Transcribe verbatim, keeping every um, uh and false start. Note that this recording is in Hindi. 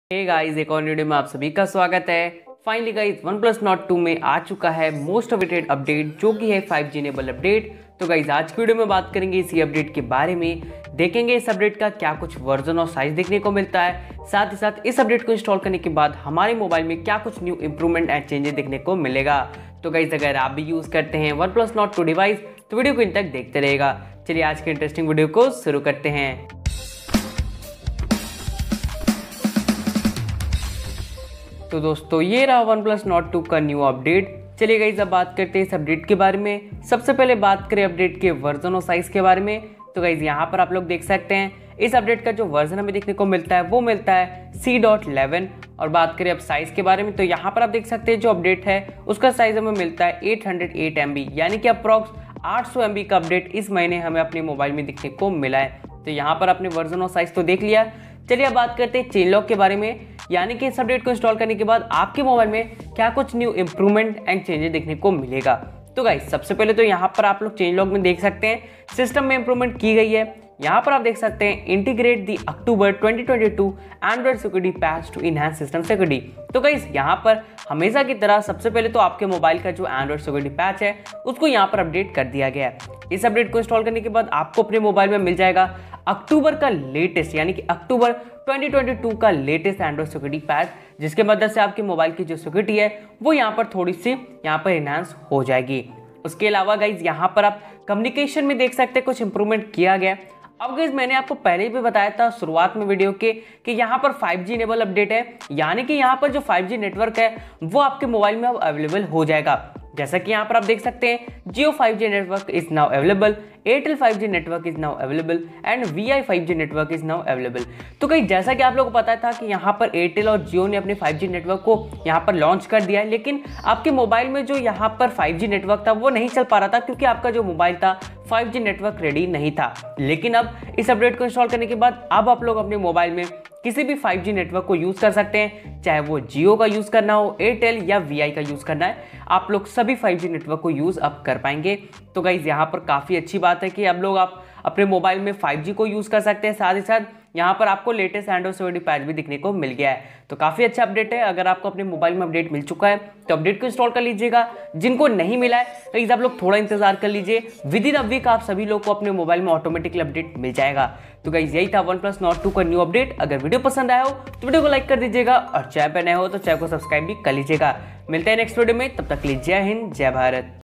हे गाइस, एक और वीडियो में आप सभी का स्वागत है। Finally guys, OnePlus Nord two में आ चुका है मोस्ट अवेटेड अपडेट जो कि है फाइव जी इनेबल अपडेट। तो गाइस आज की वीडियो में बात करेंगे इसी अपडेट के बारे में, देखेंगे इस अपडेट का क्या कुछ वर्जन और साइज देखने को मिलता है, साथ ही साथ इस अपडेट को इंस्टॉल करने के बाद हमारे मोबाइल में क्या कुछ न्यू इंप्रूवमेंट एंड चेंजेस देखने को मिलेगा। तो गाइस अगर आप भी यूज करते हैं OnePlus Nord two device तो वीडियो को इन तक देखते रहेगा। चलिए आज के इंटरेस्टिंग वीडियो को शुरू करते हैं। तो दोस्तों ये रहा वन प्लस नॉट टू का न्यू अपडेट। चलिए गाइस अब बात करते हैं इस अपडेट के बारे में। सबसे पहले बात करें अपडेट के वर्जन और साइज के बारे में। तो गाइस यहाँ पर आप लोग देख सकते हैं इस अपडेट का जो वर्जन हमें देखने को मिलता है वो मिलता है सी डॉट इलेवन। और बात करें अब साइज के बारे में तो यहाँ पर आप देख सकते हैं जो अपडेट है उसका साइज हमें मिलता है eight hundred eight M B, यानी कि अप्रॉक्स आठ सौ एम बी का अपडेट इस महीने हमें अपने मोबाइल में दिखने को मिला है। तो यहाँ पर अपने वर्जन और साइज तो देख लिया। चलिए अब बात करते हैं चेंज लॉक के बारे में, यानी कि इस अपडेट को इंस्टॉल करने के बाद आपके मोबाइल में क्या कुछ न्यू इंप्रूवमेंट एंड चेंजेस देखने को मिलेगा। तो गाइस सबसे पहले तो यहाँ पर आप लोग चेंज लॉग में देख सकते हैं सिस्टम में इंप्रूवमेंट की गई है। यहाँ पर आप देख सकते हैं integrate the October twenty twenty two Android security patch to enhance system security. तो गाइस यहाँ पर हमेशा की तरह सबसे पहले तो आपके मोबाइल का जो एंड्रॉइड सिक्योरिटी पैच है उसको यहाँ पर अपडेट कर दिया गया है। इस अपडेट को इंस्टॉल करने के बाद आपको अपने मोबाइल में मिल जाएगा अक्टूबर का लेटेस्ट, यानी कि अक्टूबर ट्वेंटी ट्वेंटी टू का लेटेस्ट एंड्रॉइड सिक्योरिटी पैच, जिसके मदद से आपके मोबाइल की जो सिक्योरिटी है वो यहाँ पर थोड़ी सी यहाँ पर इनहांस हो जाएगी। उसके अलावा गाइज यहाँ पर आप कम्युनिकेशन में देख सकते हैं कुछ इंप्रूवमेंट किया गया। अब गाइज मैंने आपको पहले भी बताया था शुरुआत में वीडियो के कि यहाँ पर फाइव जी इनेबल अपडेट है, यानी कि यहाँ पर जो फाइव जी नेटवर्क है वो आपके मोबाइल में अब अवेलेबल हो जाएगा। जैसा कि यहाँ पर आप देख सकते हैं Jio five G network is now available, Airtel five G network is now available and V I five G network is now available. तो कहीं जैसा कि आप लोगों को पता था कि यहाँ पर एयरटेल और जियो ने अपने फाइव जी नेटवर्क को यहाँ पर लॉन्च कर दिया है, लेकिन आपके मोबाइल में जो यहाँ पर फाइव जी नेटवर्क था वो नहीं चल पा रहा था क्योंकि आपका जो मोबाइल था फाइव जी नेटवर्क रेडी नहीं था। लेकिन अब इस अपडेट को इंस्टॉल करने के बाद अब आप लोग अपने मोबाइल में किसी भी फाइव जी नेटवर्क को यूज कर सकते हैं, चाहे वो जियो का यूज करना हो, एयरटेल या वी आई का यूज करना है, आप लोग सभी फाइव जी नेटवर्क को यूज अब कर पाएंगे। तो गाइज यहाँ पर काफी अच्छी बात है कि अब लोग आप अपने मोबाइल में फाइव जी को यूज कर सकते हैं। साथ ही साथ यहाँ पर आपको लेटेस्ट एंड्रॉइड सिक्योरिटी पैच भी दिखने को मिल गया है। तो काफी अच्छा अपडेट है। अगर आपको अपने मोबाइल में अपडेट मिल चुका है तो अपडेट को इंस्टॉल कर लीजिएगा। जिनको नहीं मिला है गाइस आप लोग थोड़ा इंतजार कर लीजिए, विद इन अ वीक आप सभी लोग को अपने मोबाइल में ऑटोमेटिकली अपडेट मिल जाएगा। तो गाइस यही था वन प्लस नॉट टू का न्यू अपडेट। अगर वीडियो पसंद आया हो तो वीडियो को लाइक कर दीजिएगा और चैनल पर नए हो तो चैनल को सब्सक्राइब भी कर लीजिएगा। मिलते हैं नेक्स्ट वीडियो में, तब तक के लिए जय हिंद जय भारत।